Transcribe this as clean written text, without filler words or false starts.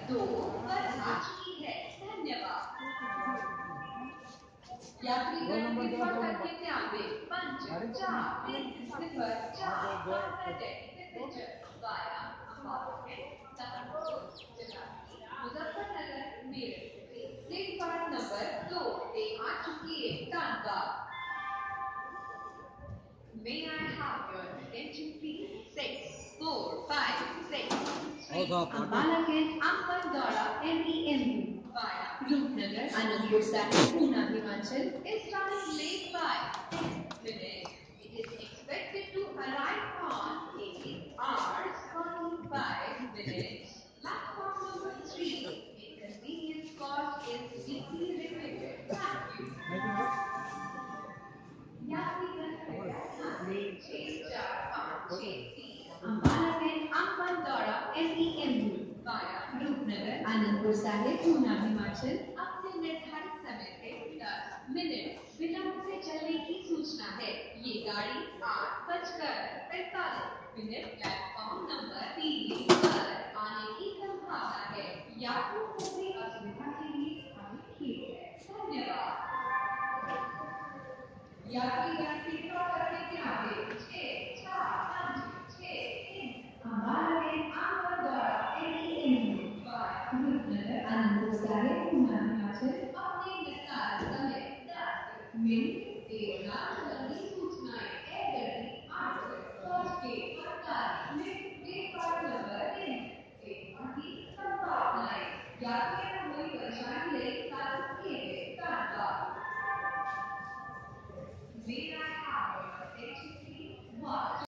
2 पर आ चुकी है। धन्यवाद। यात्रीगण कृपा करके ध्यान दें। पंच 4 सिफर 4 converted passenger via Ambala Saharanpur Jagadhri Muzaffarnagar Meerut platform number 2 पे आ चुकी है। धन्यवाद। May I have your attention please? 6, 4, 5, 6. Ambala Kent, Ampandora, MEMU. Via Rupnagar, Anandpur Sahib, Pune, Himachal is running late by 10 minutes. It is expected to arrive on 8 hours 45 minutes. Platform number 3. Inconvenience caused is deeply regretted. Thank you. यात्रीगण कृपया ध्यान दें। 64563 Ambala cantt Ambandaura MEMU via Rupnagar Anandpur Sahib पूना हिमाचल अपने निर्धारित समय से 10 minute विलंब से चलने की सूचना है। ये गाड़ी 8:45 प्लेटफॉर्म नंबर 3 पर आने की संभावना है। यात्रियों को हुई असुविधा के लिए हमें खेद है। धन्यवाद। यात्रीगण कृपया करके ध्यान दें। 6, 4, 5, 6, 3 अम्बाला कैंट आमतौर द्वारा MEMU वाया रूपनगर आनंदपुर साहिब पूना